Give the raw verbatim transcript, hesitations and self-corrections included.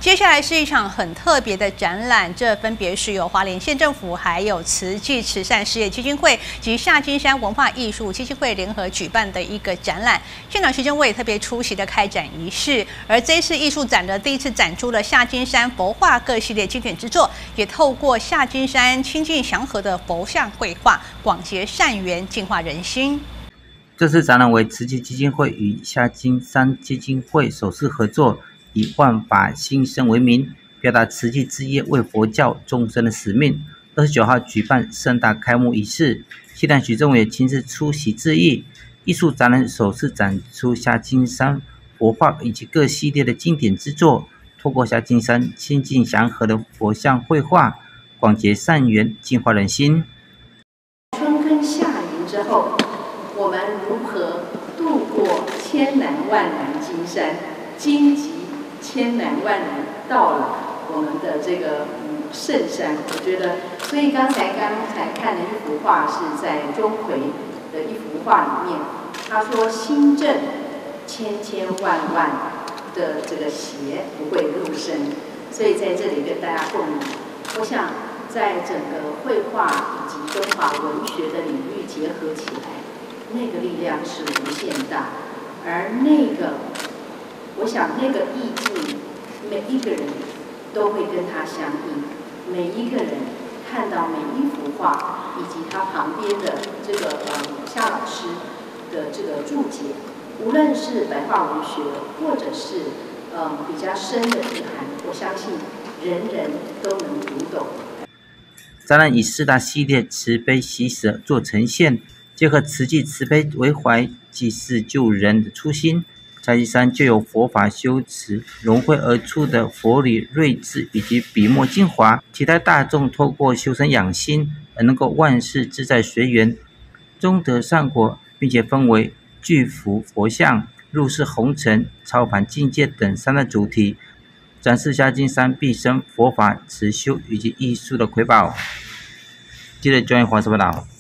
接下来是一场很特别的展览，这分别是由花莲县政府、还有慈济慈善事业基金会及夏金山文化艺术基金会联合举办的一个展览。现场徐正伟特别出席的开展仪式，而这一次艺术展的第一次展出了夏金山佛画各系列经典之作，也透过夏金山清净祥和的佛像绘画，广结善缘，净化人心。 这次展览为慈济基金会与夏金山基金会首次合作，以万法兴生为名，表达慈济之业为佛教众生的使命。二十九号举办盛大开幕仪式，西南许政委亲自出席致意。艺术展览首次展出夏金山佛画以及各系列的经典之作，透过夏金山清净祥和的佛像绘画，广结善缘，净化人心。 春耕夏耘之后，我们如何度过千难万难金山，荆棘千难万难到了我们的这个嗯圣山？我觉得，所以刚才刚才看的一幅画是在钟馗的一幅画里面，他说心正千千万万的这个邪不会入身，所以在这里跟大家共勉。我想在整个绘画以及中华文学的领域结合起来，那个力量是无限大，而那个，我想那个意境，每一个人都会跟他相应，每一个人看到每一幅画，以及他旁边的这个呃夏老师的这个注解，无论是白话文学，或者是呃比较深的意涵，我相信人人都能读懂。 展览以四大系列慈悲喜舍做呈现，结合慈济慈悲为怀、济世救人的初心，夏金山就有佛法修持融汇而出的佛理睿智以及笔墨精华，期待大众透过修身养心，而能够万事自在随缘，终得善果，并且分为具福佛像、入世红尘、超凡境界等三大主题，展示夏金山毕生佛法、慈修以及艺术的瑰宝。记者专业华视报道。